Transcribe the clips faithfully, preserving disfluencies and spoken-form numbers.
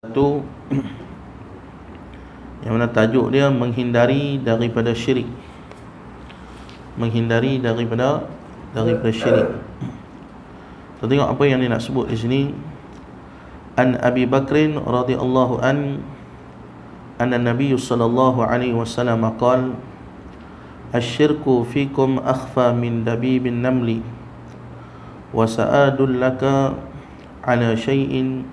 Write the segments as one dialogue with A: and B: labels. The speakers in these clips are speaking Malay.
A: Satu yang mana tajuk dia menghindari daripada syirik. Menghindari daripada daripada syirik. Kita tengok apa yang dia nak sebut di sini. An Abi Bakrin radhiyallahu an anna Nabi sallallahu alaihi wasallam qala asy-syirku fikum akhfa min dabibin namli wa sa'adul laka ala syai'in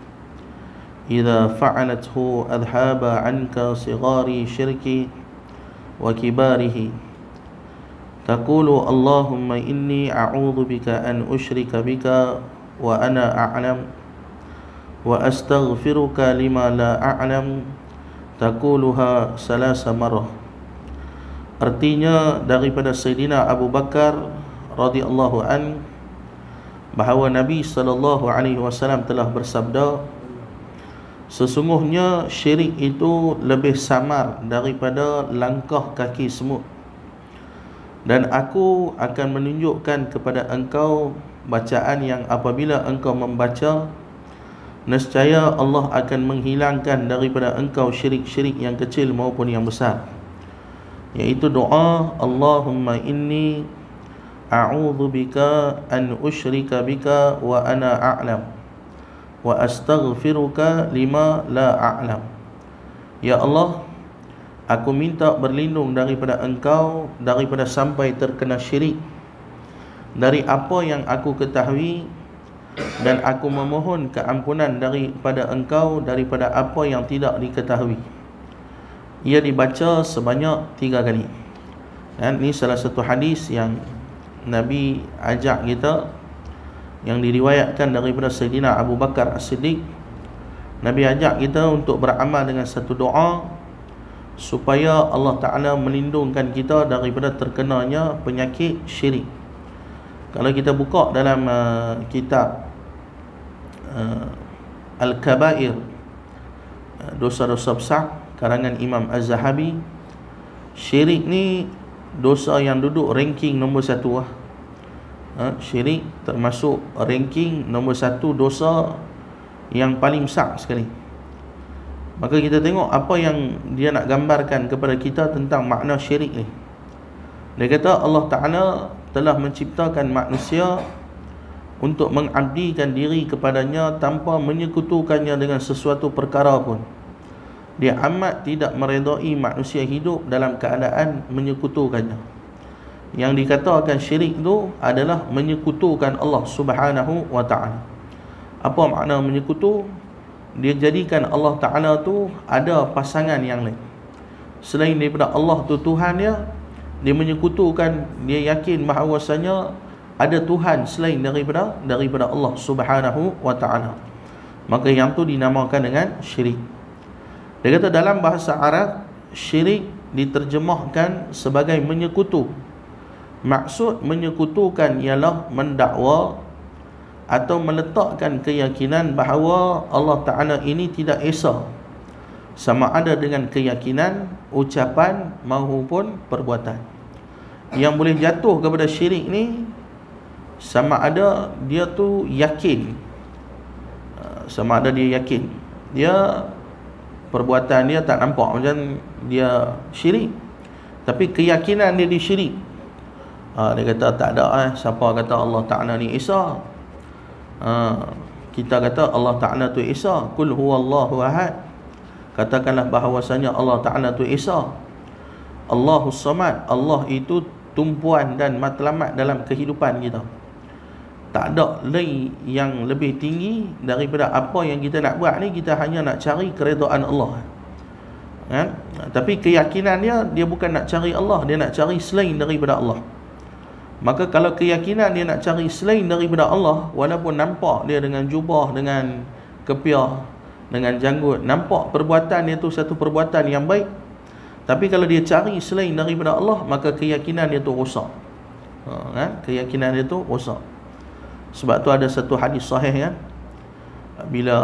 A: إذا فعلته أذهب عنك صغار شرك وكباره تقول اللهم إني أعوذ بك أن أشرك بك وأنا أعلم وأستغفرك لما لا أعلم تقولها ثلاث مرة. Artinya daripada Sayyidina Abu Bakar radhiyallahu an bahawa Nabi sallallahu alaihi wasallam telah bersabda, sesungguhnya syirik itu lebih samar daripada langkah kaki semut, dan aku akan menunjukkan kepada engkau bacaan yang apabila engkau membaca, nescaya Allah akan menghilangkan daripada engkau syirik-syirik yang kecil maupun yang besar, iaitu doa Allahumma inni a'udzu bika an usyrika bika wa ana a'lam wa astaghfiruka lima la a'lam. Ya Allah, aku minta berlindung daripada engkau daripada sampai terkena syirik dari apa yang aku ketahui, dan aku memohon keampunan daripada engkau daripada apa yang tidak diketahui. Ia dibaca sebanyak tiga kali. Dan ini salah satu hadis yang Nabi ajak kita, yang diriwayatkan daripada Sayyidina Abu Bakar As-Siddiq. Nabi ajak kita untuk beramal dengan satu doa supaya Allah Ta'ala melindungkan kita daripada terkenanya penyakit syirik. Kalau kita buka dalam uh, kitab uh, Al-Kabair, uh, dosa-dosa besar karangan Imam Az-Zahabi, syirik ni dosa yang duduk ranking nombor satu lah. Ha, syirik termasuk ranking nombor satu dosa yang paling besar sekali. Maka kita tengok apa yang dia nak gambarkan kepada kita tentang makna syirik ni. Dia kata Allah Ta'ala telah menciptakan manusia untuk mengabdikan diri kepadanya tanpa menyekutukannya dengan sesuatu perkara pun. Dia amat tidak meredai manusia hidup dalam keadaan menyekutukannya. Yang dikatakan syirik itu adalah menyekutukan Allah Subhanahu wa ta'ala. Apa makna menyekutu? Dia jadikan Allah Ta'ala tu ada pasangan yang lain selain daripada Allah tu Tuhan dia. Dia menyekutukan, dia yakin bahawasanya ada Tuhan selain daripada daripada Allah Subhanahu wa ta'ala. Maka yang tu dinamakan dengan syirik. Dia kata dalam bahasa Arab, syirik diterjemahkan sebagai menyekutu. Maksud menyekutukan ialah mendakwa atau meletakkan keyakinan bahawa Allah Ta'ala ini tidak esa, sama ada dengan keyakinan, ucapan maupun perbuatan. Yang boleh jatuh kepada syirik ni sama ada dia tu yakin, sama ada dia yakin, dia perbuatan dia tak nampak macam dia syirik, tapi keyakinan dia di syirik. Ha, dia kata tak ada eh, siapa kata Allah Ta'ala ni Isa. Ha, kita kata Allah Ta'ala tu Isa. Qul huwallahu ahad. Katakanlah bahawasanya Allah Ta'ala tu Isa. Allahus Samad. Allah itu tumpuan dan matlamat dalam kehidupan kita. Tak ada lagi yang lebih tinggi daripada apa yang kita nak buat ni. Kita hanya nak cari keredaan Allah. Ha? Tapi keyakinan dia, dia bukan nak cari Allah, dia nak cari selain daripada Allah. Maka kalau keyakinan dia nak cari selain daripada Allah, walaupun nampak dia dengan jubah, dengan kepiah, dengan janggut, nampak perbuatan dia tu satu perbuatan yang baik, tapi kalau dia cari selain daripada Allah, maka keyakinan dia tu rosak. Ha, kan? Keyakinan dia tu rosak. Sebab tu ada satu hadis sahih kan, bila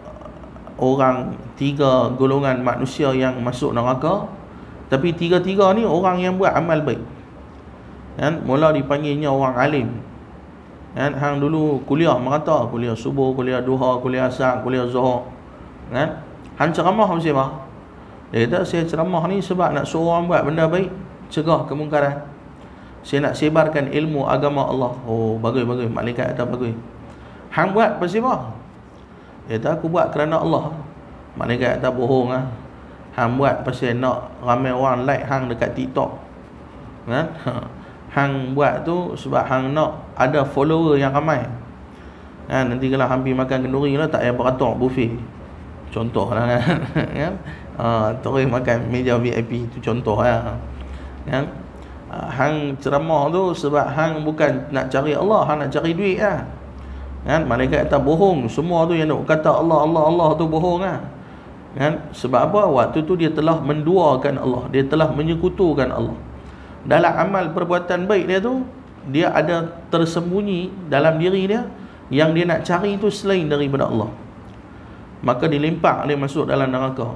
A: orang, tiga golongan manusia yang masuk neraka, tapi tiga-tiga ni orang yang buat amal baik. Kan? Mula dipanggilnya orang alim. Kan? Hang dulu kuliah merata, kuliah subuh, kuliah duha, kuliah asar, kuliah zuhur. Kan? hang ceramah mesti apa? Dia kata saya ceramah ni sebab nak suruh orang buat benda baik, cegah kemungkaran. Saya nak sebarkan ilmu agama Allah. Oh, bagus bagus, malaikat kata bagus. Hang buat pasal apa? Dia kata aku buat kerana Allah. Malaikat kata bohong ah. Hang buat pasal nak ramai orang like hang dekat TikTok. Kan? Hang buat tu sebab hang nak ada follower yang ramai. Kan, nanti kalau hang pergi makan kenduri lah tak payah beratur buffet. Contohlah kan. Kan? Ah, terus makan meja V I P tu contohlah. Kan? Ah, hang ceramah tu sebab hang bukan nak cari Allah, hang nak cari duit lah. Kan? Malaikat kata bohong. Semua tu yang nak kata Allah Allah Allah tu bohong lah. Kan? Sebab apa? Waktu tu dia telah menduakan Allah, dia telah menyekutukan Allah. Dalam amal perbuatan baik dia tu, dia ada tersembunyi dalam diri dia yang dia nak cari itu selain daripada Allah. Maka dilimpak dia masuk dalam neraka.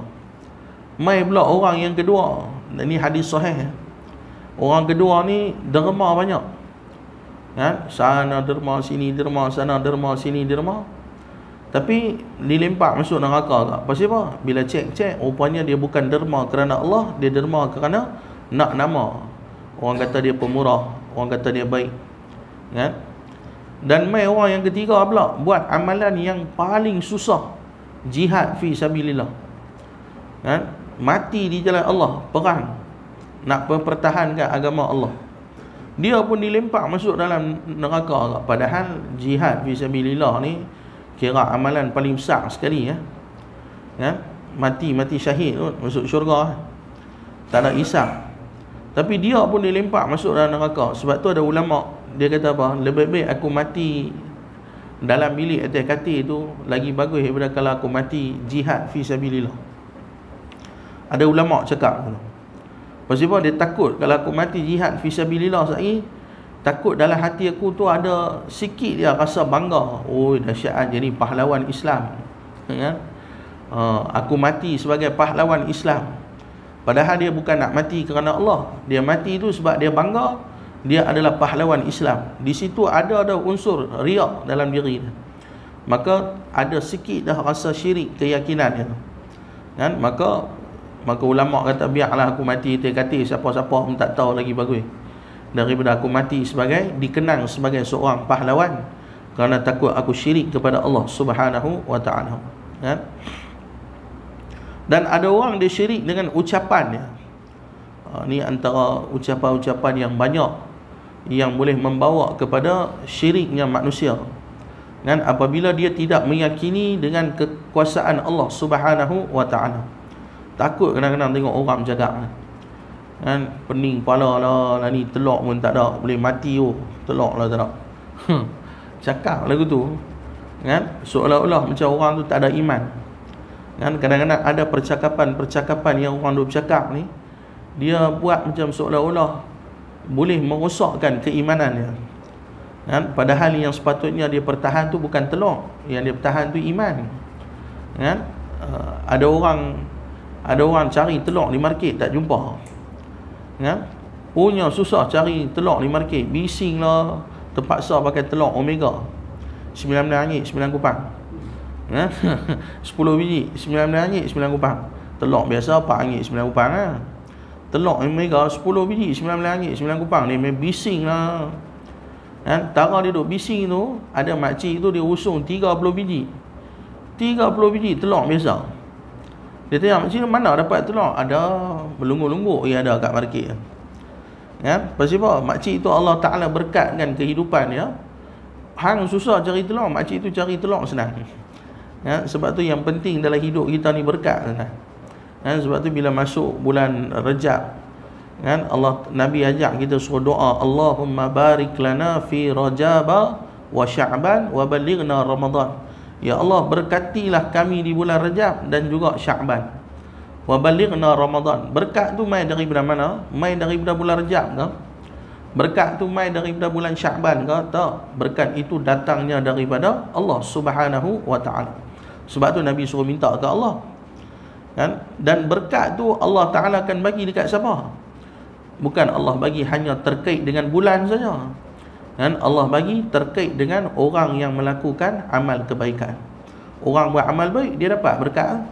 A: Mai pula orang yang kedua, ini hadis sahih. Orang kedua ni derma banyak. Kan? Sana derma, sini derma, sana derma, sini derma. Tapi dilimpak masuk neraka tak? Pasal apa? Bila cek-cek, rupanya dia bukan derma kerana Allah, dia derma kerana nak nama. Orang kata dia pemurah, orang kata dia baik. Kan? Dan mai orang yang ketiga pula buat amalan yang paling susah, jihad fi sabilillah. Kan? Mati di jalan Allah, perang, nak mempertahankan agama Allah. Dia pun dilempak masuk dalam neraka. Padahal jihad fi sabilillah ni kira amalan paling besar sekali ya. Kan? Mati mati syahid tu masuk syurga. Tak ada hisab. Tapi dia pun dilempak masuk dalam neraka. Sebab tu ada ulama, dia kata apa? Lebih baik aku mati dalam bilik atas katil tu lagi bagus daripada kalau aku mati jihad fi sabilillah. Ada ulama cakap tu. Pasal apa? Dia takut kalau aku mati jihad fi sabilillah sekali, takut dalam hati aku tu ada sikit dia rasa bangga. Oh, dahsyat jadi pahlawan Islam. Kan? Uh, aku mati sebagai pahlawan Islam. Padahal dia bukan nak mati kerana Allah. Dia mati tu sebab dia bangga dia adalah pahlawan Islam. Di situ ada ada unsur riak dalam diri dia. Maka ada sikit dah rasa syirik keyakinan dia. Kan? Maka maka ulama kata biarlah aku mati terkati siapa-siapa pun tak tahu lagi bagus daripada aku mati sebagai dikenang sebagai seorang pahlawan kerana takut aku syirik kepada Allah Subhanahu wa taala. Kan? Dan ada orang dia syirik dengan ucapannya. Ha, ni antara ucapan-ucapan yang banyak yang boleh membawa kepada syiriknya manusia. Dan apabila dia tidak meyakini dengan kekuasaan Allah Subhanahu wa taala. Takut kadang-kadang tengok orang bercakap kan, pening kepala lah, lah ni telok pun tak ada, boleh mati oh, telok lah tak ada. Cakap lagu tu kan, seolah-olah macam orang tu tak ada iman. Kan, kadang-kadang ada percakapan-percakapan yang orang duk bercakap ni, dia buat macam seolah-olah boleh merosakkan keimanannya. Kan, padahal yang sepatutnya dia pertahan tu bukan telok, yang dia pertahan tu iman. Kan, uh, ada orang ada orang cari telok di market tak jumpa. Kan, punya susah cari telok di market, bising lah, terpaksa pakai telok Omega sembilan belas ringgit sembilan kupang. Ha? sepuluh biji sembilan belas ringgit sembilan kupang. Telok biasa empat ringgit sembilan kupang lah. Telok Omega sepuluh biji sembilan belas ringgit sembilan kupang. Dia main bising lah. Kan, tara dia duduk bising tu, ada makcik tu dia usung tiga puluh biji. tiga puluh biji telok biasa. Dia tanya, makcik mana dapat telok? Ada belungguk-lungguk yang ada kat market. Kan? Pasal apa? Makcik tu Allah Ta'ala berkatkan kehidupan dia. Hang susah cari telok, makcik tu cari telok senang. Ya, sebab tu yang penting dalam hidup kita ni berkat. Kan? Sebab tu bila masuk bulan Rajab, kan, Allah Nabi ajak kita suruh doa, Allahumma barik lana fi Rajab wa Sya'ban wa balighna Ramadan. Ya Allah, berkatilah kami di bulan Rajab dan juga Sya'ban. Wa balighna Ramadan. Berkat tu mai daripada mana? Mai daripada bulan Rajab ke? Berkat tu mai daripada bulan Sya'ban ke? Tak. Berkat itu datangnya daripada Allah Subhanahu wa taala. Sebab tu Nabi suruh minta ke Allah. Kan? Dan berkat tu Allah Taala akan bagi dekat siapa? Bukan Allah bagi hanya terkait dengan bulan saja. Kan? Allah bagi terkait dengan orang yang melakukan amal kebaikan. Orang buat amal baik, dia dapat berkat.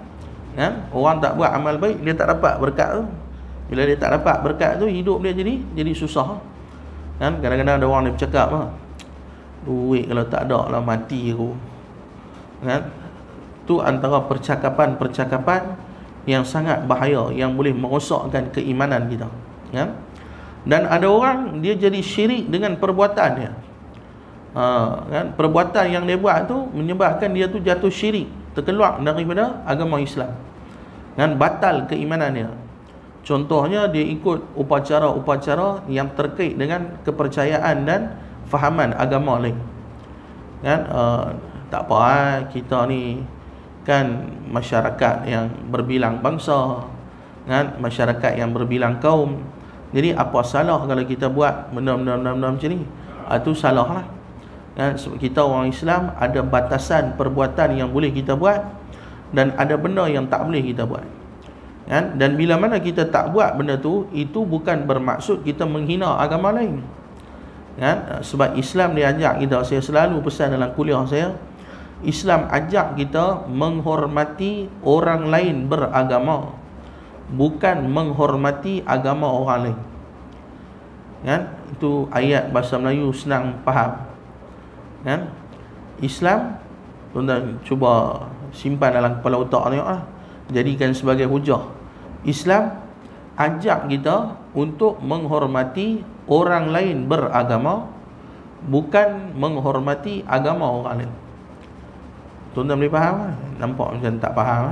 A: Kan? Orang tak buat amal baik, dia tak dapat berkat tu. Bila dia tak dapat berkat tu, hidup dia jadi jadi susah. Kan? Kadang-kadang ada orang dia bercakap, duit kalau tak ada lah mati aku. Kan? Tu antara percakapan-percakapan yang sangat bahaya, yang boleh merosakkan keimanan kita. Kan? Dan ada orang dia jadi syirik dengan perbuatannya. Ha, kan? Perbuatan yang dia buat tu menyebabkan dia tu jatuh syirik, terkeluar daripada agama Islam. Kan? Batal keimanannya. Contohnya dia ikut upacara-upacara yang terkait dengan kepercayaan dan fahaman agama lain. Kan? Uh, tak apa, kita ni kan masyarakat yang berbilang bangsa, kan, masyarakat yang berbilang kaum. Jadi apa salah kalau kita buat benda-benda macam ni? Itu salah lah. Kan, sebab kita orang Islam ada batasan perbuatan yang boleh kita buat dan ada benda yang tak boleh kita buat. Kan? Dan bila mana kita tak buat benda tu, itu bukan bermaksud kita menghina agama lain. Kan? Sebab Islam dia ajak kita, saya selalu pesan dalam kuliah saya, Islam ajak kita menghormati orang lain beragama, bukan menghormati agama orang lain. Kan? Itu ayat bahasa Melayu senang faham. Kan? Islam, tuan-tuan cuba simpan dalam kepala otak tengok lah, jadikan sebagai hujah. Islam ajak kita untuk menghormati orang lain beragama, bukan menghormati agama orang lain. Tuan-tuan boleh faham? Nampak macam tak faham?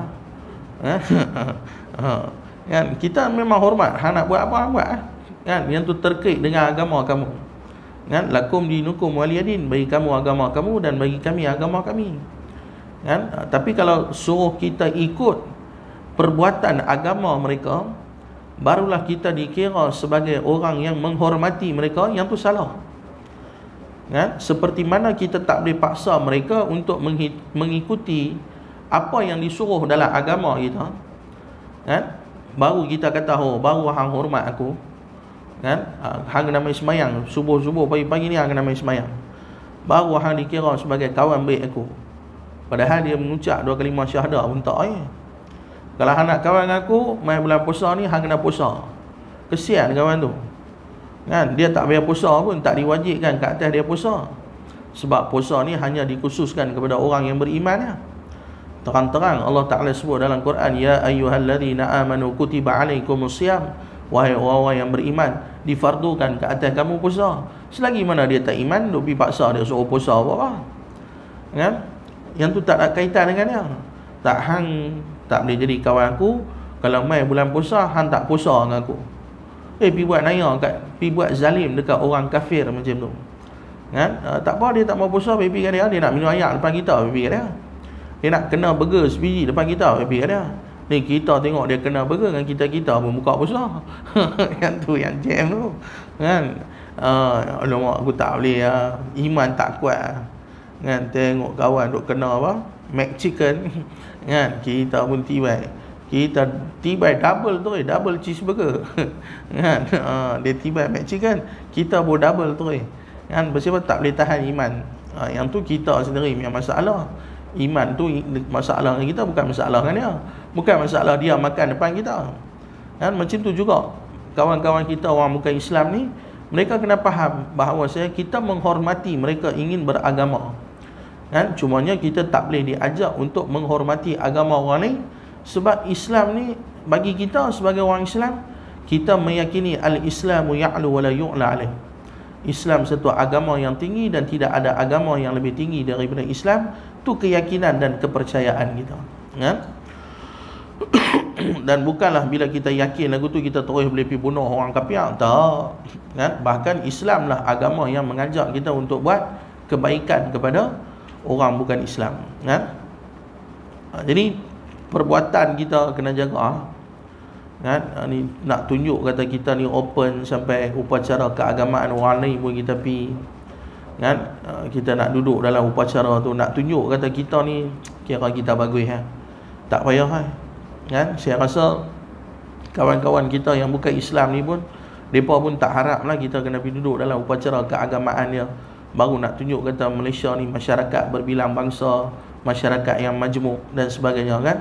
A: Kan? Kita memang hormat, hang nak buat apa buat. Kan? Yang tu terkait dengan agama kamu. Kan? Lakum dinukum waliyadin, bagi kamu agama kamu dan bagi kami agama kami. Kan? Tapi kalau suruh kita ikut perbuatan agama mereka, barulah kita dikira sebagai orang yang menghormati mereka, yang tu salah. Kan? Seperti mana kita tak boleh paksa mereka untuk mengikuti apa yang disuruh dalam agama kita. Kan? Baru kita kata, oh, baru hang hormat aku. Kan? Hang kena main semayang subuh-subuh pagi-pagi ni, hang kena main semayang, baru hang dikira sebagai kawan baik aku. Padahal dia mengucap dua kalimah syahadah pun tak ya. Kalau hang nak kawan dengan aku, main bulan puasa ni hang kena puasa. Kesian kawan tu. Kan? Dia tak bayar puasa pun, tak diwajibkan ke atas dia puasa. Sebab puasa ni hanya dikhususkan kepada orang yang beriman ya. Terang-terang Allah Ta'ala sebut dalam Quran, ya ayyuhalladzina amanu kutiba alaikumusiyam, wahai orang-orang yang beriman, difardukan ke atas kamu puasa. Selagi mana dia tak iman, duk pergi paksa dia suruh puasa apa-apa. Kan? Yang tu tak ada kaitan dengan dia. Tak, hang tak boleh jadi kawan aku kalau mai bulan puasa hang tak puasa dengan aku. Eh, pergi buat naya kat, pergi buat zalim dekat orang kafir macam tu. Kan? Uh, tak apa, dia tak mau puasa, pergi kat dia. Dia nak minum air depan kita, pergi kat dia. Dia nak kena burger sebiji depan kita, pergi kat dia. Ni kita tengok dia kena burger dengan kita-kita pun buka puasa. Yang tu yang jam tu. Kan? Uh, alamak, aku tak boleh uh, iman tak kuat. Kan? Tengok kawan duk kena apa? Mac chicken. Kan? Kita pun tibai. Kita tibai double tu, double cheeseburger. Kan? Uh, dia tibai Mac chicken, kita pun double tu. Kan? Sebab tak boleh tahan iman. Uh, yang tu kita sendiri punya masalah. Iman tu masalah dengan kita, bukan masalah dengan dia. Bukan masalah dia makan depan kita. Kan? Macam tu juga kawan-kawan kita orang bukan Islam ni, mereka kena faham bahawa saya kita menghormati mereka ingin beragama. Kan? Cumanya kita tak boleh diajak untuk menghormati agama orang lain. Sebab Islam ni, bagi kita sebagai orang Islam, kita meyakini al-Islamu ya'lu wa la yu'la alaih. Islam satu agama yang tinggi dan tidak ada agama yang lebih tinggi daripada Islam. Tu keyakinan dan kepercayaan kita. Kan? Dan bukanlah bila kita yakin lagu tu kita terus boleh pergi bunuh orang kafir. Tak. Kan? Bahkan Islam lah agama yang mengajak kita untuk buat kebaikan kepada orang bukan Islam. Kan? Jadi perbuatan kita kena jaga. Kan? Ni nak tunjuk kata kita ni open sampai upacara keagamaan orang lain pun kita pi. Kan? Kita nak duduk dalam upacara tu, nak tunjuk kata kita ni kira kita bagus ha. Tak payah ha. Kan? Saya rasa kawan-kawan kita yang bukan Islam ni pun, depa pun tak haraplah kita kena pergi duduk dalam upacara keagamaan dia baru nak tunjuk kata Malaysia ni masyarakat berbilang bangsa, masyarakat yang majmuk dan sebagainya. Kan?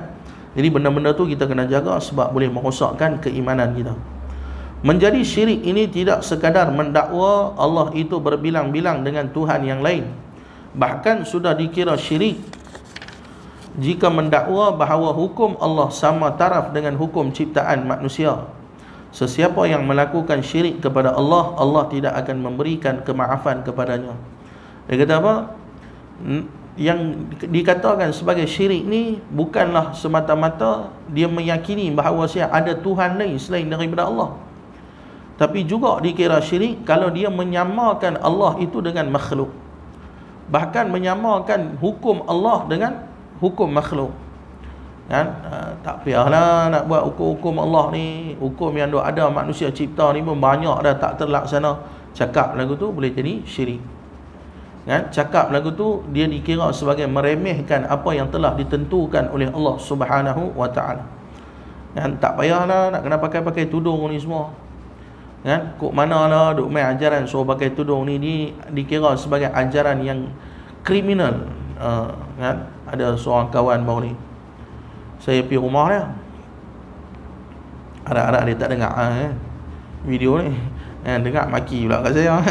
A: Jadi benda-benda tu kita kena jaga sebab boleh merosakkan keimanan kita. Menjadi syirik ini tidak sekadar mendakwa Allah itu berbilang-bilang dengan Tuhan yang lain. Bahkan sudah dikira syirik jika mendakwa bahawa hukum Allah sama taraf dengan hukum ciptaan manusia. Sesiapa yang melakukan syirik kepada Allah, Allah tidak akan memberikan kemaafan kepadanya. Dia kata apa? Yang dikatakan sebagai syirik ni bukanlah semata-mata dia meyakini bahawa ada Tuhan lain selain daripada Allah, tapi juga dikira syirik kalau dia menyamakan Allah itu dengan makhluk, bahkan menyamakan hukum Allah dengan hukum makhluk. Kan? Ha, tak payahlah nak buat hukum-hukum Allah ni, hukum yang ada manusia cipta ni pun banyak dah tak terlaksana. Cakap lagu tu boleh jadi syirik. Kan? Cakap lagu tu dia dikira sebagai meremehkan apa yang telah ditentukan oleh Allah Subhanahu wa taala. Kan? Tak payahlah nak kena pakai-pakai tudung ni semua. Kan? Kok manalah duk main ajaran suruh pakai tudung ni, ni dikira sebagai ajaran yang kriminal. Uh, kan? Ada seorang kawan baru ni, saya pergi rumah dia, harap-harap dia tak dengar eh, video ni eh, dengar maki pula kat saya.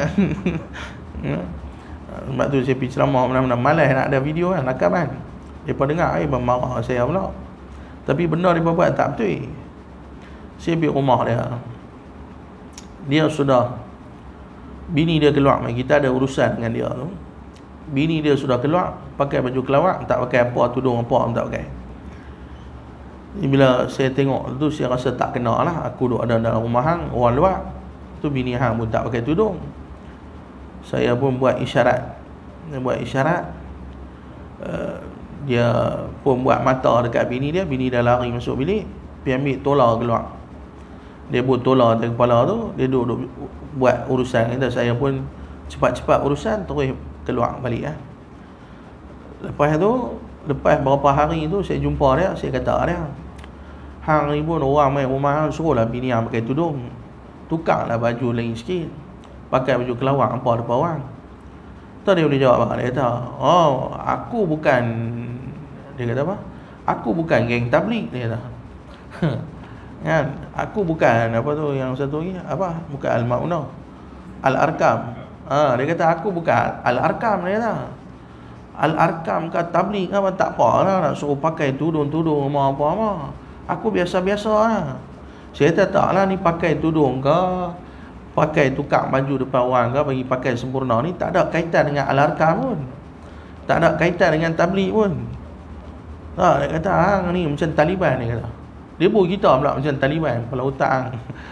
A: Sebab tu saya pergi ceramah mana-mana, malas nak ada video kan, rakam kan. Mereka dengar eh, marah saya pula. Tapi benda mereka buat tak betul. Saya pergi rumah dia, dia sudah, bini dia keluar, kita ada urusan dengan dia tu. Bini dia sudah keluar, pakai baju kelawak, tak pakai apa, tudung apa pun tak pakai. Bila saya tengok tu, saya rasa tak kena lah. Aku duduk ada dalam rumah hang, orang luar tu, bini hang pun tak pakai tudung. Saya pun buat isyarat, dia buat isyarat, uh, dia pun buat mata dekat bini dia. Bini dah lari masuk bilik, pergi ambil tola keluar. Dia buat tola atas kepala tu, dia duduk, duduk buat urusan. Saya pun cepat-cepat urusan, terus keluar balik lah. Lepas tu, lepas beberapa hari tu saya jumpa dia, saya kata dia, hang ni pun orang main rumah hang, suruhlah bini hang pakai tudung, tukarlah baju lain sikit, pakai baju kelawak apa depan orang. Tu dia boleh jawab apa? Dia kata, oh aku bukan, dia kata apa? Aku bukan geng tabligh, dia kata. Kan? Aku bukan apa tu yang satu ni, apa? Bukan Al-Maunah, Al-Arkam. Ha, dia kata aku bukan Al-Arkam, dia kata. Al-Arkam ke tabligh apa tak apalah nak suruh pakai tudung-tudung apa-apa. Aku biasa-biasa lah. Saya kata taklah ni pakai tudung ke, pakai tukar baju depan orang ke, bagi pakai sempurna ni tak ada kaitan dengan Al-Arkam pun. Tak ada kaitan dengan tabligh pun. Ha, dia kata hang ni macam Taliban, dia kata. Dia pun kita pula macam Taliban, kepala otak hang.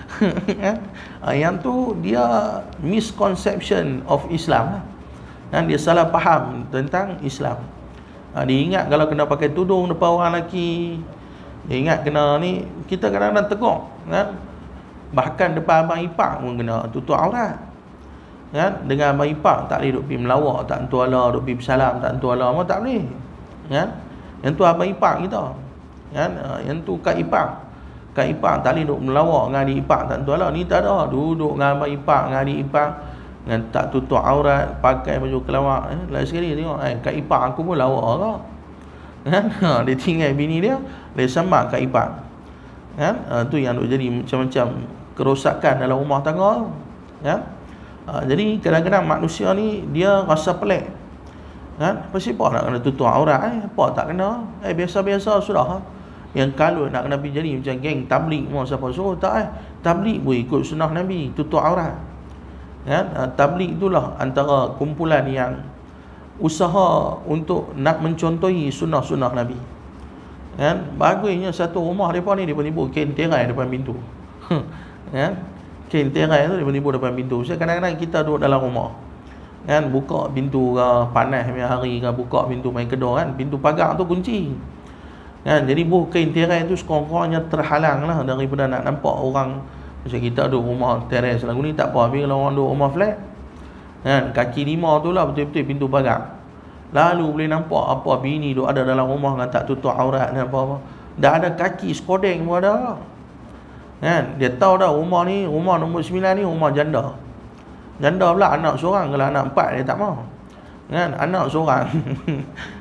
A: Yang tu dia misconception of Islam lah. Dan dia salah faham tentang Islam. Ha, dia ingat kalau kena pakai tudung depan orang lelaki, dia ingat kena ni, kita kadang-kadang tegur kan? Bahkan depan abang ipar pun kena tutup aurat kan? Dengan abang ipar tak boleh duk pergi melawak, tak tentu ala, duk pergi bersalam, tak tentu ala, tak boleh kan? Yang tu abang ipar kita kan? Ha, yang tu kak ipar, kak ipar tak boleh duk melawak dengan adik ipar, tak tentu ala. Ni tak ada, duduk dengan abang ipar, dengan adik ipar, dengan tak tutup aurat, pakai baju kelawak. Eh, lain sekali tengok, eh, kak ipar aku pun lawa kau. Kan? Ha, dia tinggal bini dia, dia sambak kak ipar. Kan? Ha, tu yang duk jadi macam-macam kerosakan dalam rumah tangga tu. Kan? Ha, jadi kadang-kadang manusia ni dia rasa pelik. Kan? Pasal apa nak kena tutup aurat? Eh, apa tak kena? Eh, biasa-biasa sudah. Yang kalau nak kena pergi jadi macam geng tabligh mau siapa suruh tak eh. Tabligh pun ikut sunnah Nabi, tutup aurat. Kan? Tabligh itulah antara kumpulan yang usaha untuk nak mencontohi sunnah-sunnah Nabi. Kan? Bagusnya satu rumah mereka ni, dia timbul kain tirai depan pintu. Kan? Kain tirai tu dia timbul depan pintu. So, kadang-kadang kita duduk dalam rumah, kan, buka pintu ke, panas punya hari ke, buka pintu main kedua kan, pintu pagar tu kunci. Kan? Jadi buh kain tirai tu sekurang-kurangnya terhalang lah daripada nak nampak orang. Macam kita duduk rumah teres lagu ni tak apa, tapi kalau orang duduk rumah flat kan, kaki lima tu lah betul-betul pintu pagar, lalu boleh nampak apa bini duduk ada dalam rumah kan, tak tutup aurat dan apa-apa. Dah ada kaki skodeng pun ada kan. Dia tahu dah rumah ni, rumah nombor sembilan ni rumah janda. Janda pula anak seorang, kalau anak empat dia tak mau kan, anak seorang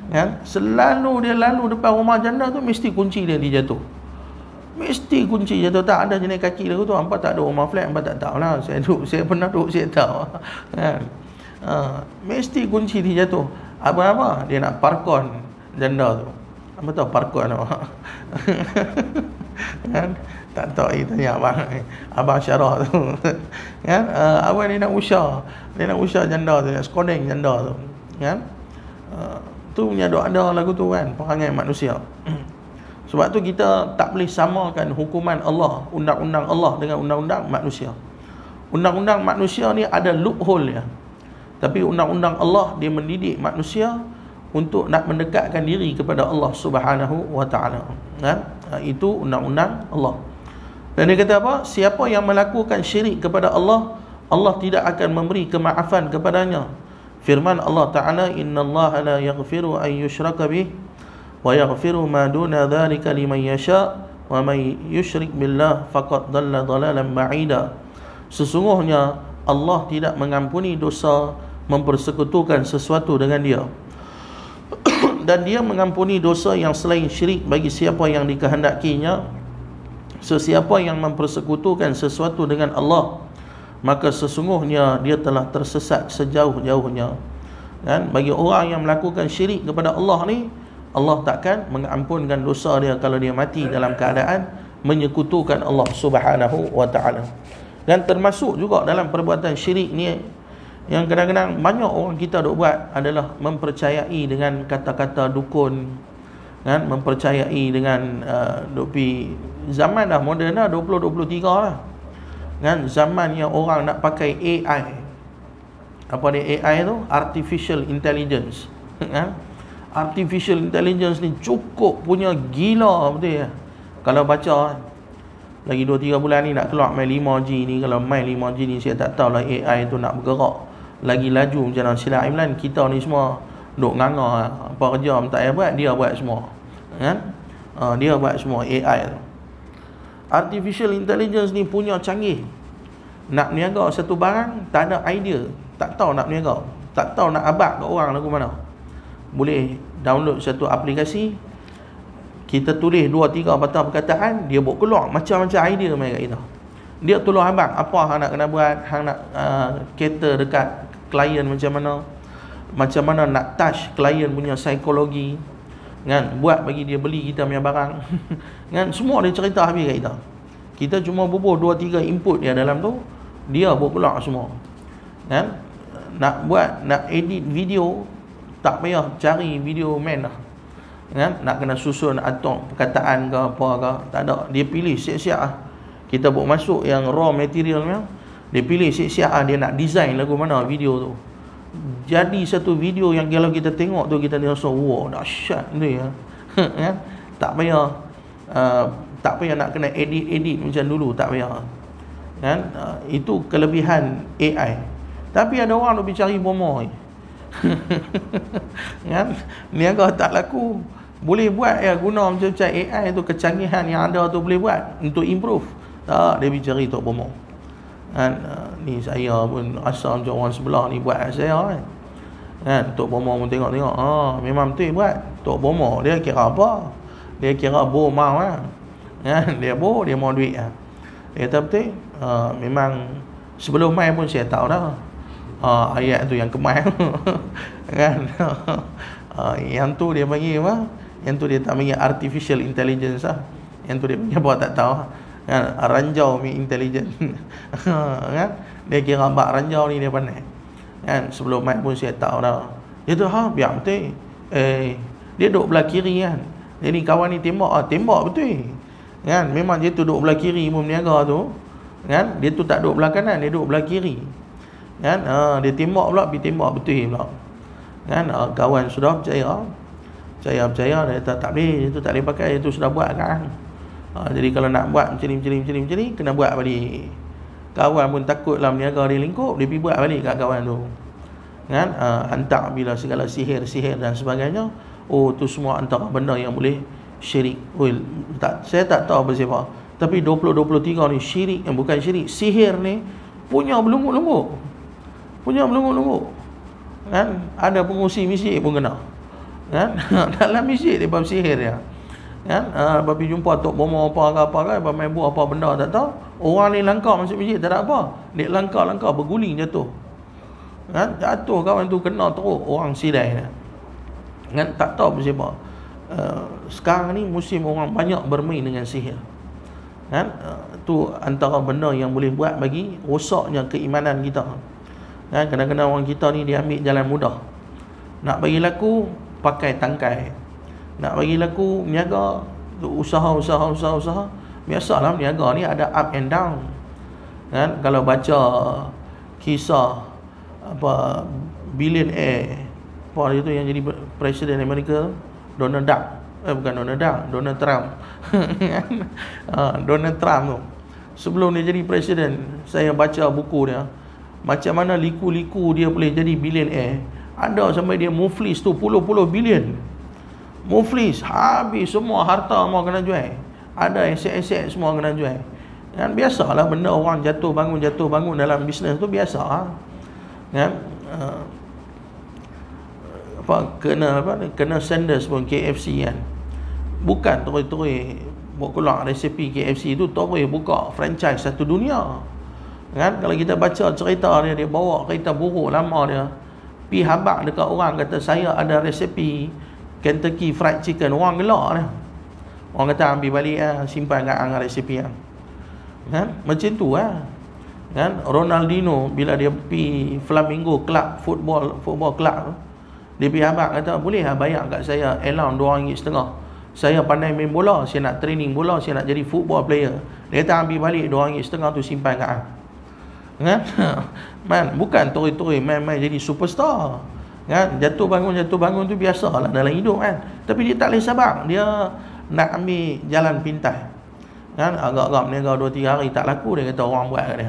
A: Kan? Selalu dia lalu depan rumah janda tu, mesti kunci dia dijatuh. Mesti kunci jatuh. Tak ada jenis kaki lagu tu. Hampa tak ada rumah flat, hampa tak tahu lah. Saya duduk, saya pernah duduk, saya tahu. Kan? Ha, mesti kunci dijatuh. Apa-apa dia nak parkon janda tu. Apa tahu parkon apa? Kan? Tak tahu, eh, tanya abang abang Syarah tu. Kan? Uh, abang dia nak usah, dia nak usah janda tu, nak skodeng janda tu. Kan? Uh, tu punya doa-doa lagu tu kan, perangai manusia. Sebab tu kita tak boleh samakan hukuman Allah, undang-undang Allah dengan undang-undang manusia. Undang-undang manusia ni ada loophole ya. Tapi undang-undang Allah dia mendidik manusia untuk nak mendekatkan diri kepada Allah Subhanahu wa taala. Kan? Itu undang-undang Allah. Dan dia kata apa? Siapa yang melakukan syirik kepada Allah, Allah tidak akan memberi kemaafan kepadanya. Firman Allah Ta'ala, innallaha la yaghfiru an yushraka bih wa yaghfiru ma duna dhalika liman yasha wa man yushrik billah faqad dhalla dhalalan ba'ida. Sesungguhnya Allah tidak mengampuni dosa mempersekutukan sesuatu dengan dia, dan dia mengampuni dosa yang selain syirik bagi siapa yang dikehendakinya. Sesiapa yang mempersekutukan sesuatu dengan Allah, maka sesungguhnya dia telah tersesat sejauh-jauhnya. Kan? Bagi orang yang melakukan syirik kepada Allah ni, Allah takkan mengampunkan dosa dia kalau dia mati dalam keadaan menyekutukan Allah Subhanahu wa taala. Dan termasuk juga dalam perbuatan syirik ni yang kadang-kadang banyak orang kita duk buat adalah mempercayai dengan kata-kata dukun, kan? Mempercayai dengan uh, duk pi zaman dah moden dah dua puluh dua puluh tiga lah. Kan? Zaman yang orang nak pakai A I. Apa dia A I tu? Artificial Intelligence. Kan? Artificial Intelligence ni cukup punya gila betul ya. Kalau baca lagi dua tiga bulan ni nak keluar main lima G ni. Kalau main lima G ni saya tak tahulah A I tu nak bergerak lagi laju macam mana. Sila Imran, kita ni semua duk nganga apa kerja tak payah buat, dia buat semua. Kan? Uh, dia buat semua A I tu. Artificial Intelligence ni punya canggih. Nak niaga satu barang, tak ada idea, tak tahu nak niaga, tak tahu nak abad ke orang lagu mana. Boleh download satu aplikasi, kita tulis dua tiga patah perkataan, dia buat keluar macam-macam idea main kat kita. Dia tolong abang apa hang nak kena buat, hang nak uh, cater dekat klien macam mana, macam mana nak touch klien punya psikologi, kan? Buat bagi dia beli kita punya barang. Kan? Semua dia cerita habis kat kita. Kita cuma bubuh dua tiga input dia dalam tu, dia buat keluar semua. Kan? Nak buat, nak edit video, tak payah cari video man lah. Kan? Nak kena susun atok perkataan ke apa ke, tak ada. Dia pilih siap-siap lah. Kita buat masuk yang raw material ni, dia pilih siap-siap lah. Dia nak design lagu mana video tu. Jadi satu video yang kalau kita tengok tu, kita rasa wow dahsyat ni ya. Kan? Tak payah uh, tak payah nak kena edit-edit macam dulu, tak payah. Kan? Uh, itu kelebihan A I. Tapi ada orang nak cari bomoh. Kan? Niaga tak laku, boleh buat ya, guna macam-macam A I tu, kecanggihan yang ada tu boleh buat untuk improve. Tak, dia cari tok bomoh. Kan? Uh, ni saya pun rasa macam orang sebelah ni buat saya kan. Kan? Tok bomoh pun tengok-tengok, ah memang betul buat. Tok bomoh dia kira apa? Dia kira bo mau lah. Kan? Dia bo, dia mau duit lah. Dia kata betul, uh, memang sebelum main pun saya tahu dah. Uh, ayat tu yang kemal. Kan? uh, yang tu dia panggil apa? Yang tu dia tak panggil artificial intelligence lah. Yang tu dia panggil apa tak tahu. Kan? Ranjau mi intelligent. Kan? Dia kira bak ranjau ni dia pandai. Kan? Sebelum main pun saya tahu dah. Dia tu ha biar betul. Eh dia duduk belah kiri kan. Jadi kawan ni tembak, ah tembak betul. Kan? Memang dia tu duduk belah kiri pun berniaga tu. Kan? Dia tu tak duduk belah kanan, dia duduk belah kiri. Kan? Ha, dia tembak pula, pergi tembak betul pula. Kan? Ha, kawan sudah percaya. Percaya-percaya dia kata tak boleh, dia tu tak boleh pakai, dia tu sudah buat kan. Ha, jadi kalau nak buat macam ni, macam ni, macam ni, macam ni, kena buat balik. Kawan pun takutlah berniaga dia lingkup, dia pergi buat balik kat kawan tu. Kan? Ha, hantar bila segala sihir-sihir dan sebagainya. Oh, tu semua antara benda yang boleh syirik. Oh, tak, saya tak tahu apa siapa. Tapi dua puluh dua puluh tiga ni syirik yang bukan syirik. Sihir ni punya belunggu-lunggu. Punya belunggu-lunggu. Kan? Ada pengusi mistik pun kena. Kan? Dalam masjid dia bab sihir dia. Kan? Ha, babi jumpa tok bomo apa ke apa kan, main buat apa benda tak tahu. Orang ni langkah masuk masjid tak ada apa. Dia langkah-langkah berguling jatuh. Kan? Jatuh kawan tu kena teruk orang sidai dia. Kan? Tak tahu apa. Uh, sekarang ni musim orang banyak bermain dengan sihir. Kan? Uh, tu antara benda yang boleh buat bagi rosaknya keimanan kita. Kan? Kadang-kadang orang kita ni dia ambil jalan mudah. Nak bagi laku pakai tangkai. Nak bagi laku niaga, usaha-usaha usaha-usaha. Biasalah niaga ni ada up and down. Kan? Kalau baca kisah apa billionaire apa itu yang jadi presiden Amerika, Donald Duck. Eh bukan Donald Duck, Donald Trump. ha, Donald Trump tu. Sebelum dia jadi presiden, saya baca buku dia. Macam mana liku-liku dia boleh jadi billionaire. Ada sampai dia muflis tu puluh-puluh bilion. Muflis, habis semua harta semua kena jual. Ada aset-aset semua kena jual. Kan biasalah benda orang jatuh bangun jatuh bangun dalam bisnes tu biasa. Kan? Uh, apa kena apa kena Sanders pun K F C kan. Bukan terus-terus buat keluar resepi K F C tu terus buka franchise satu dunia. Kan? Kalau kita baca cerita dia, dia bawa kereta buruk lama dia pi habaq dekat orang, kata saya ada resepi Kentucky Fried Chicken. Orang gelak dia. Orang kata ambil balik lah, simpan kat hang resepi hang. Kan? Macam tu lah. Kan? Ronaldinho bila dia pi Flamingo Club football football club, dia pi habaq kata boleh lah bayar kat saya allowance dua ringgit setengah. Saya pandai main bola, saya nak training bola, saya nak jadi football player. Dia kata ambil balik dua ringgit setengah tu simpan kat hang. Kan? Man, bukan tori-tori main-main jadi superstar. Kan? Jatuh bangun jatuh bangun tu biasalah dalam hidup kan. Tapi dia tak boleh sabar, dia nak ambil jalan pintas. Kan? Agak-agak berniaga dua tiga hari tak laku, dia kata orang buat kat dia.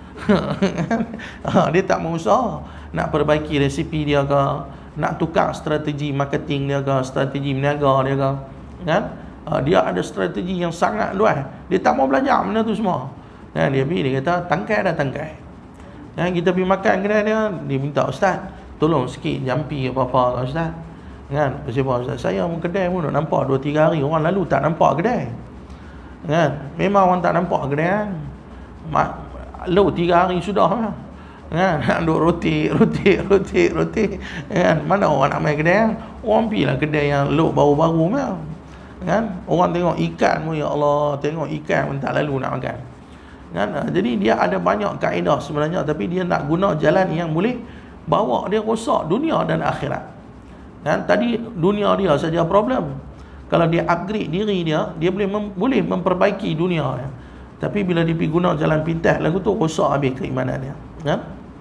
A: Dia tak mau usaha nak perbaiki resipi dia ke, nak tukar strategi marketing dia ke, strategi berniaga dia ke. Kan? Dia ada strategi yang sangat luas. Dia tak mau belajar benda tu semua. Kan? Dia pergi, dia kata tangkai dah tangkai. Kan? Kita pergi makan kedai dia, dia minta ustaz tolong sikit jampi apa-apa ustaz. Kan? Sebab ustaz saya pun kedai pun nampak dua tiga hari orang lalu tak nampak kedai. Kan? Memang orang tak nampak kedai. Mak lu tiga hari sudah lah. Kan? Duk roti roti roti roti. Kan? Mana orang nak main kedai? Orang pergi lah kedai yang lu baru-baru mah. Kan? Orang tengok ikan pun, ya Allah, tengok ikan pun tak lalu nak makan. Kan? Jadi dia ada banyak kaedah sebenarnya, tapi dia nak guna jalan yang boleh bawa dia rosak dunia dan akhirat. Kan? Tadi dunia dia saja problem. Kalau dia upgrade diri dia, dia boleh mem- boleh memperbaiki dunia dia. Tapi bila dia pergi guna jalan pintas lagu tu, rosak habis keimanan dia. Kan?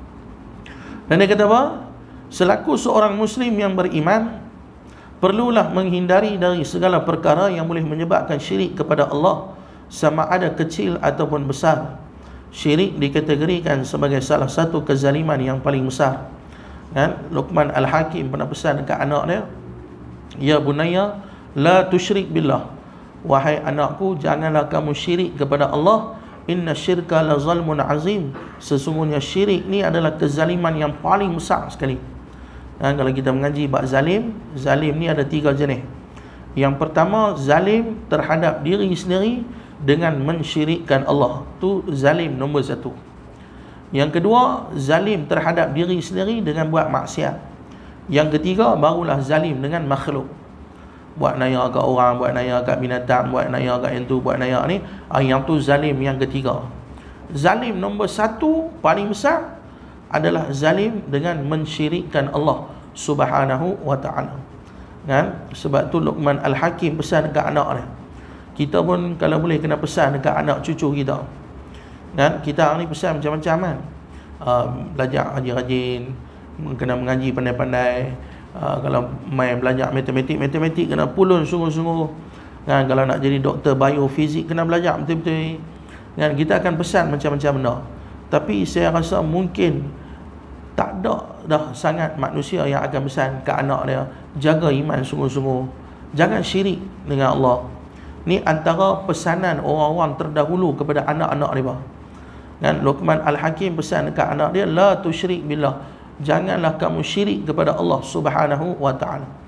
A: Dan dia kata apa? Selaku seorang Muslim yang beriman, perlulah menghindari dari segala perkara yang boleh menyebabkan syirik kepada Allah, sama ada kecil ataupun besar. Syirik dikategorikan sebagai salah satu kezaliman yang paling besar. Kan? Luqman Al-Hakim pernah pesan dekat anak dia, ya bunayya la tusyrik billah, wahai anakku janganlah kamu syirik kepada Allah, inna syirka la zalmun azim, sesungguhnya syirik ni adalah kezaliman yang paling besar sekali. Dan kalau kita mengaji bab zalim, zalim ni ada tiga jenis. Yang pertama, zalim terhadap diri sendiri dengan mensyirikkan Allah. Tu zalim nombor satu. Yang kedua, zalim terhadap diri sendiri dengan buat maksiat. Yang ketiga, barulah zalim dengan makhluk. Buat naya kat orang, buat naya kat binatang, buat naya kat yang tu, buat naya ni. Yang tu zalim yang ketiga. Zalim nombor satu paling besar adalah zalim dengan mensyirikkan Allah Subhanahu wa ta'ala. Kan? Sebab tu Luqman Al-Hakim pesan dekat anak dia. Kita pun kalau boleh kena pesan dekat anak cucu kita. Kan? Kita ni pesan macam-macam kan. Uh, belajar rajin-rajin, kena mengaji pandai-pandai. Uh, kalau main belajar matematik, matematik kena pulun sungguh-sungguh. Kan? Kalau nak jadi doktor biofizik kena belajar betul-betul. Kan? Kita akan pesan macam-macam benda. Tapi saya rasa mungkin tak ada dah sangat manusia yang akan pesan ke anak dia, jaga iman sungguh-sungguh, jangan syirik dengan Allah. Ni antara pesanan orang-orang terdahulu kepada anak-anak dia. Kan? Luqman Al-Hakim pesan dekat anak dia, la tusyrik billah, janganlah kamu syirik kepada Allah Subhanahu wa ta'ala.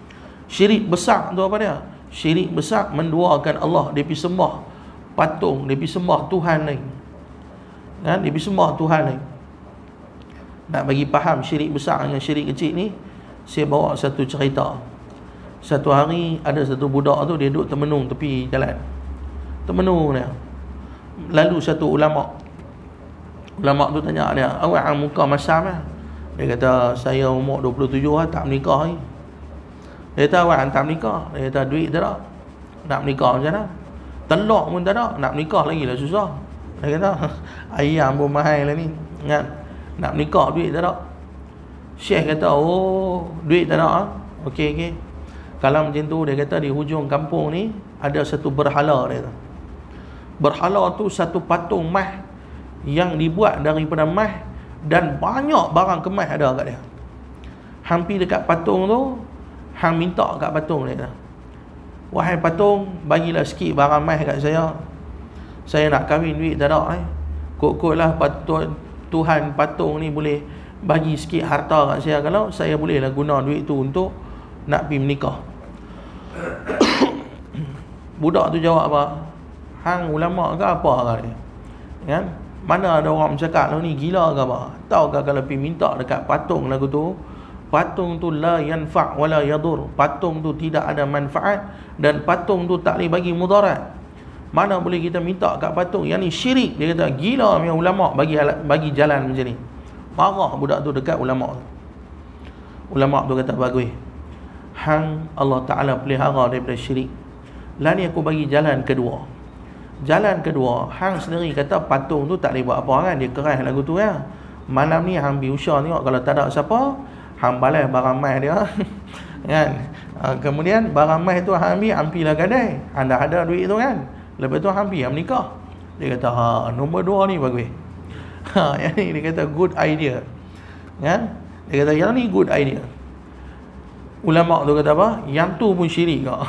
A: Syirik besar tu apa dia? Syirik besar menduakan Allah, dia pergi sembah patung, dia pergi sembah Tuhan lain. Kan, dia pergi sembah Tuhan lain. Nak bagi faham syirik besar dengan syirik kecil ni, saya bawa satu cerita. Satu hari ada satu budak tu, dia duduk termenung tepi jalan. Termenung dia. Lalu satu ulama. Ulama tu tanya dia, "Awak hang muka masam ah?" Dia kata, "Saya umur dua puluh tujuh lah, tak menikah lagi." Dia kata, "Awak hang tak menikah?" Dia kata, "Duit tak ada. Nak menikah macam mana? Telur pun tak ada, nak menikah lagi lah susah." Dia kata, "Ayam pun mahal lah ni, kan? Nak menikah duit tak ada." Syekh kata, "Oh, duit tak ada ah? Okey, okey. Kalau macam tu," dia kata, "di hujung kampung ni ada satu berhala," dia kata. Berhala tu satu patung mah yang dibuat daripada mah, dan banyak barang kemas ada kat dia. Hampir dekat patung tu, hang minta kat patung dia kata, "Wahai patung, bagilah sikit barang mah kat saya. Saya nak kahwin, duit tak ada eh. Kok-koklah patung Tuhan patung ni boleh bagi sikit harta kat saya, kalau saya bolehlah guna duit tu untuk nak pergi menikah." Budak tu jawab apa? "Hang ulama ke apa kat dia? Kan? Mana ada orang cakap lu ni gila ke apa? Tahukah kalau pergi minta dekat patung lagu tu, patung tu la yanfa' wala yadur. Patung tu tidak ada manfaat dan patung tu tak boleh bagi mudarat. Mana boleh kita minta kat patung? Yang ni syirik." Dia kata, "Gila punya ulama bagi bagi jalan macam ni." Marah budak tu dekat ulama tu. Ulama tu kata, "Bagus. Hang Allah Ta'ala pelihara daripada syirik. Lah ni aku bagi jalan kedua. Jalan kedua, hang sendiri kata patung tu tak boleh buat apa kan, dia keras lagu tu ya. Malam ni hang pergi usah tengok, kalau tak ada siapa, hang balas barang mai dia." Kan? Ha, kemudian barang mai tu hang ambil, ampilah gadai. Hang dah ada duit tu kan. Lepas tu hang pergi hang menikah. Dia kata, "Ha, nombor dua ni bagus." Ha, yang ni dia kata good idea. Kan? Dia kata yang ni good idea. Ulama tu kata apa? Yang tu pun syirik kak.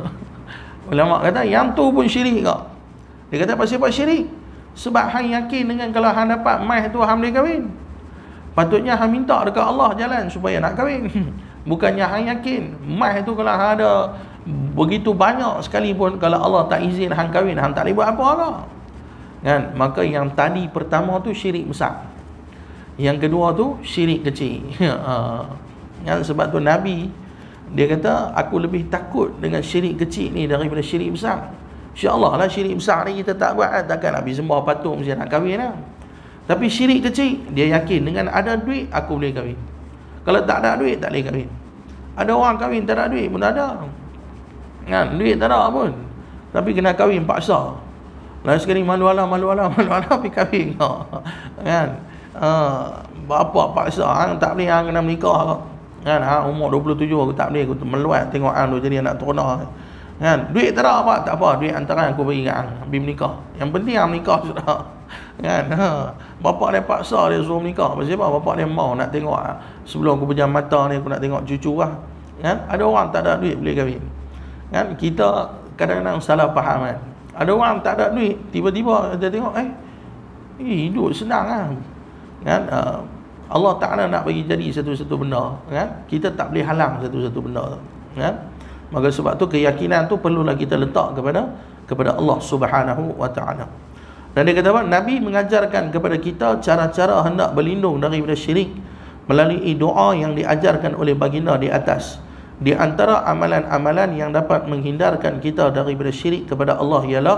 A: Ulama kata yang tu pun syirik kak. Dia kata, "Pasal apa syirik?" Sebab hang yakin dengan kalau hang dapat mai tu hang boleh kahwin. Patutnya hang minta dekat Allah jalan supaya nak kahwin. Bukannya hang yakin mai tu kalau hang ada begitu banyak sekalipun, kalau Allah tak izin hang kahwin, hang tak boleh buat apa lah. Kan? Maka yang tadi pertama tu syirik besar, yang kedua tu syirik kecil. Kan? Sebab tu Nabi dia kata, "Aku lebih takut dengan syirik kecil ni daripada syirik besar." InsyaAllah lah syirik besar ni kita tak buat, takkan nak pergi sembah patung mesti nak kahwin lah. Tapi syirik kecil, dia yakin dengan ada duit aku boleh kahwin. Kalau tak ada duit tak boleh kahwin. Ada orang kahwin tak ada duit pun tak ada. Kan? Duit tak ada pun, tapi kena kahwin paksa. Lalu sekali malu-ala, malu-ala, malu-ala pergi kahwin. Kan? Uh, bapa paksa, hang tak boleh, hang kena menikah. Kan? Hang umur dua puluh tujuh aku tak boleh, aku meluat tengok hang tu jadi anak teronah. Kan? Duit tak ada apa, tak apa, duit antara aku bagi kat hang, pergi menikah. Yang penting hang menikah sudah. Kan? Ha. Bapak dia paksa dia suruh menikah. Pasal apa? Bapak dia mau nak tengok, sebelum aku pejam mata ni aku nak tengok cucu lah. Kan? Ada orang tak ada duit boleh kahwin. Kan? Kita kadang-kadang salah faham kan. Ada orang tak ada duit, tiba-tiba dia tengok eh, eh hidup senang lah. Kan? Uh, Allah Ta'ala nak bagi jadi satu-satu benda, kan? Kita tak boleh halang satu-satu benda tu. Kan? Maka sebab tu keyakinan tu perlulah kita letak kepada kepada Allah Subhanahu wa Ta'ala. Dan dia kata apa? Nabi mengajarkan kepada kita cara-cara hendak berlindung daripada syirik melalui doa yang diajarkan oleh baginda di atas. Di antara amalan-amalan yang dapat menghindarkan kita daripada syirik kepada Allah ialah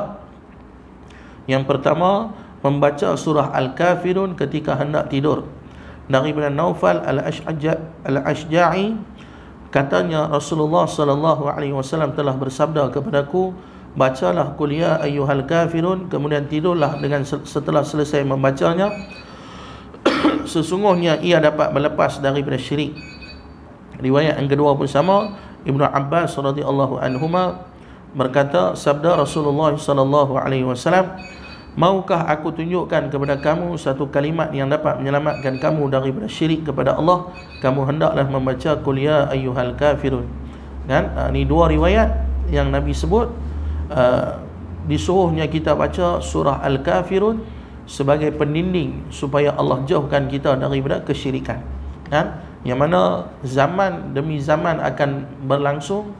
A: yang pertama, membaca surah Al-Kafirun ketika hendak tidur. Daripada Naufal Al-Ashja'i, katanya Rasulullah sallallahu alaihi wasallam telah bersabda kepadaku, bacalah qul ya ayyuhal kafirun, kemudian tidurlah dengan setelah selesai membacanya. Sesungguhnya ia dapat melepas daripada syirik. Riwayat yang kedua pun sama. Ibnu Abbas radhiyallahu anhuma berkata, sabda Rasulullah sallallahu alaihi wasallam, maukah aku tunjukkan kepada kamu satu kalimat yang dapat menyelamatkan kamu daripada syirik kepada Allah? Kamu hendaklah membaca qul ya ayyuhal kafirun. Kan? Ha, ini dua riwayat yang Nabi sebut uh, disuruhnya kita baca surah Al-Kafirun sebagai pendinding supaya Allah jauhkan kita daripada kesyirikan. Kan? yang mana zaman demi zaman akan berlangsung,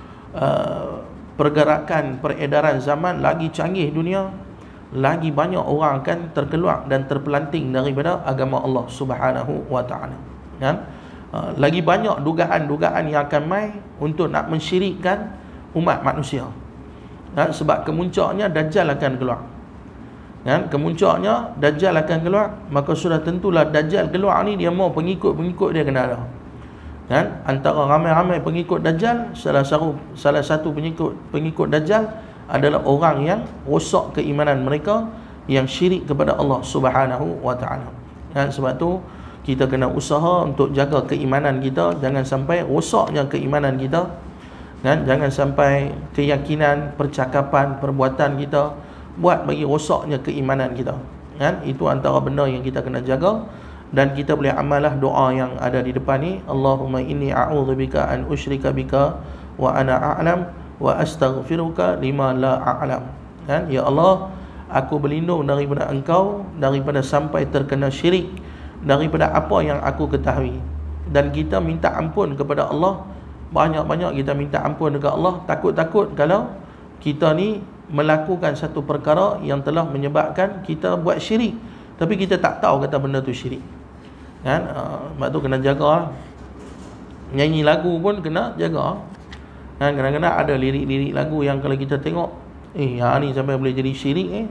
A: uh, pergerakan peredaran zaman lagi canggih dunia, lagi banyak orang akan terkeluar dan terpelanting daripada agama Allah Subhanahu wa taala. Kan? Uh, lagi banyak dugaan-dugaan yang akan mai untuk nak mensyirikkan umat manusia. Kan? Sebab kemuncaknya Dajjal akan keluar. Kan? Kemuncaknya Dajjal akan keluar, maka sudah tentulah Dajjal keluar ni dia mau pengikut-pengikut dia kena ada. Kan? Antara ramai-ramai pengikut Dajjal, salah satu salah satu pengikut pengikut Dajjal adalah orang yang rosak keimanan mereka, yang syirik kepada Allah Subhanahu wa taala. Kan? Sebab tu kita kena usaha untuk jaga keimanan kita, jangan sampai rosaknya keimanan kita. Kan? Jangan sampai keyakinan, percakapan, perbuatan kita buat bagi rosaknya keimanan kita. Kan? Itu antara benda yang kita kena jaga. Dan kita boleh amalah doa yang ada di depan ni. Allahumma inni a'udzubika an usyrika bika wa ana a'lam wa astaghfiruka lima la a'lam. Kan? Ya Allah, aku berlindung daripada Engkau daripada sampai terkena syirik, daripada apa yang aku ketahui. Dan kita minta ampun kepada Allah, banyak-banyak kita minta ampun dekat Allah. Takut-takut kalau kita ni melakukan satu perkara yang telah menyebabkan kita buat syirik, tapi kita tak tahu kata benda tu syirik. Kan? Uh, sebab tu kena jaga. Nyanyi lagu pun kena jaga. Kan? Kadang-kadang ada lirik-lirik lagu yang kalau kita tengok, eh yang ni sampai boleh jadi syirik eh.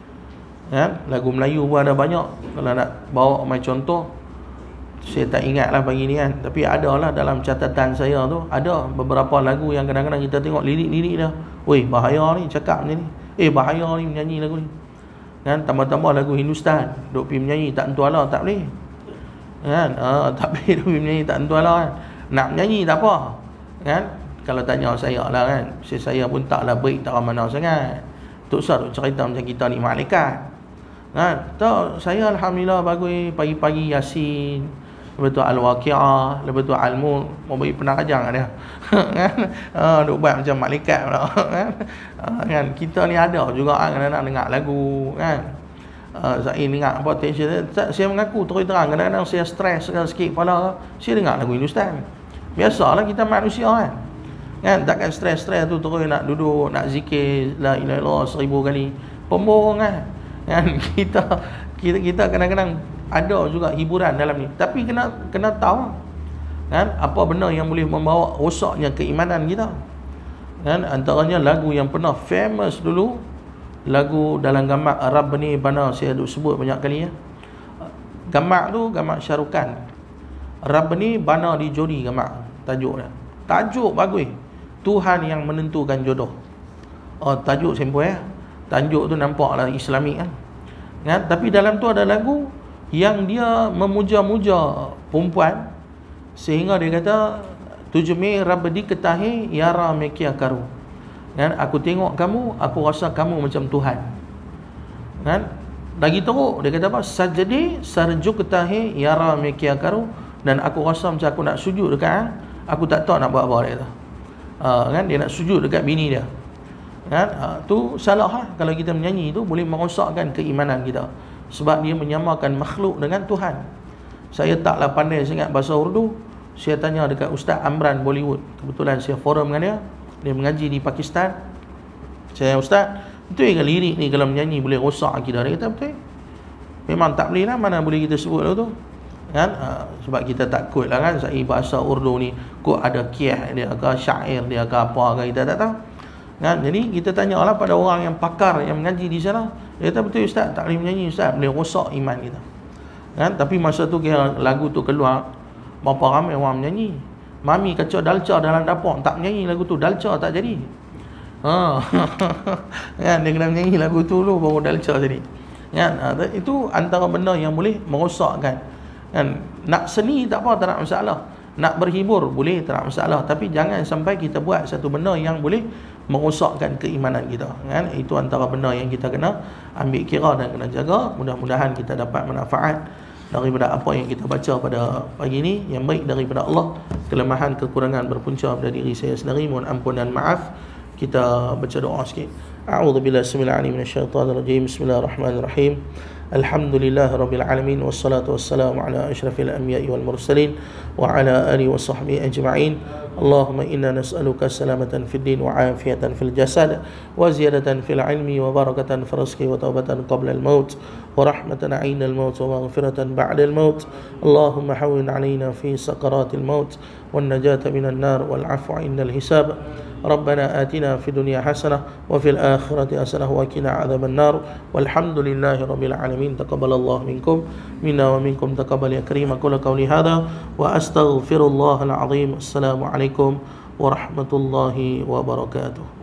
A: Kan? Lagu Melayu pun ada banyak. Kalau nak bawa main contoh, saya tak ingat lah pagi ni kan, tapi ada lah dalam catatan saya tu, ada beberapa lagu yang kadang-kadang kita tengok lirik-lirik dah, weh bahaya ni cakap macam ni, eh bahaya ni menyanyi lagu ni. Kan? Tambah-tambah lagu Hindustan, duk pergi menyanyi tak tentu Allah, tak boleh. Kan? Uh, tak boleh duk pergi menyanyi tak tentu Allah kan. Nak menyanyi tak apa. Kan? Kalau tanya saya lah kan, saya, saya pun taklah baik tak mana sangat. Tok Sar duk cerita macam kita ni malaikat. Kan? Tak, saya alhamdulillah bagus, pagi-pagi Yasin, lepas tu Al-Waqi'ah, lepas tu Al-Mulk, mau bagi penarajang dia. Kan? Ah, duk buat macam malaikat pula. Kan? Ah, kan? Kita ni ada juga kadang-kadang dengar lagu kan. Ah, saya dengar apa tension, saya mengaku terus terang kadang-kadang saya stres sikit kepala, saya dengar lagu Hindustan. Biasalah kita manusia kan. Kan? Takkan stres-stres tu terus nak duduk nak zikir la ilaha illallah seribu kali. Pembohong kan. Kan? Kita kita kita kadang-kadang ada juga hiburan dalam ni, tapi kena kena tahu kan apa benda yang boleh membawa rosaknya keimanan kita. Kan? Antaranya lagu yang pernah famous dulu, lagu dalam gambar Rabbani Bana, saya ada sebut banyak kali ya. Gambar tu gambar Syarukan, Rabbani Bana di Jodi, gambar tajuk dia. Tajuk bagus, Tuhan yang menentukan jodoh. Oh, tajuk simple ya. Tajuk tu nampaklah Islamik kan. Kan? Tapi dalam tu ada lagu yang dia memuja-muja perempuan, sehingga dia kata tujmi rabbdi ketahi yara mekia karu. Kan? Aku tengok kamu, aku rasa kamu macam Tuhan. Kan? Lagi teruk dia kata apa? Sajadi sarju ketahi yara mekia karu, dan aku rasa macam aku nak sujud dekat, aku tak tahu nak buat apa dia kata. Uh, kan? Dia nak sujud dekat bini dia. Kan? Uh, tu salah lah. Kalau kita menyanyi tu boleh merosakkan keimanan kita, sebab dia menyamakan makhluk dengan Tuhan. Saya taklah pandai sangat bahasa Urdu. Saya tanya dekat Ustaz Amran Bollywood, kebetulan saya forum dengan dia, dia mengaji di Pakistan. Saya, Ustaz, betul ke lirik ni kalau menyanyi boleh rosak akidah? Dia kata betul. Memang tak boleh lah, mana boleh kita sebut lagu tu. Kan? Ha, sebab kita takut lah kan, saya bahasa Urdu ni kok ada kiah dia ke, syair dia ke apa ke, kita tak tahu. Kan? Jadi kita tanyalah pada orang yang pakar yang mengaji di sana. Dia kata betul Ustaz, tak boleh menyanyi Ustaz, boleh rosak iman kita. Kan? Tapi masa tu kira lagu tu keluar, berapa ramai orang menyanyi. Mami kacau dalca dalam dapur, tak menyanyi lagu tu, dalca tak jadi. Ha. Kan? Dia kena menyanyi lagu tu dulu baru dalca jadi. Kan? Ha, itu antara benda yang boleh merosakkan. Kan? Nak seni tak apa, tak nak masalah. Nak berhibur boleh, tak nak masalah. Tapi jangan sampai kita buat satu benda yang boleh merosakkan keimanan kita. Kan? Itu antara benda yang kita kena ambil kira dan kena jaga. Mudah-mudahan kita dapat manfaat daripada apa yang kita baca pada pagi ini, yang baik daripada Allah. Kelemahan, kekurangan berpunca pada diri saya sendiri, mohon ampun dan maaf. Kita baca doa sikit. A'udzubillahi minasyaitanir rajim. Bismillahirrahmanirrahim. Alhamdulillah Rabbil Alamin. Wassalatu wassalamu ala ashrafil anbiya'i wal mursalin wa ala alihi wa sahbihi ajma'in. Allahumma inna nas'aluka salamatan fid din wa afiyatan fil jasad wa ziyadatan fil ilmi wa barakatan fil rizqi wa taubatan qabla al maut wa rahmatan 'inda al maut wa maghfiratan ba'da al maut. Allahumma hawwin 'alaina fi sakaratil maut wan najata minan nar wal 'afwa 'inda al hisab. ربنا آتنا في الدنيا حسنة وفي الآخرة حسنة وقنا عذاب النار والحمد لله رب العالمين. تقبل الله منكم منا ومنكم تقبل يا كريم. أقول قولي هذا وأستغفر الله العظيم. السلام عليكم ورحمة الله وبركاته.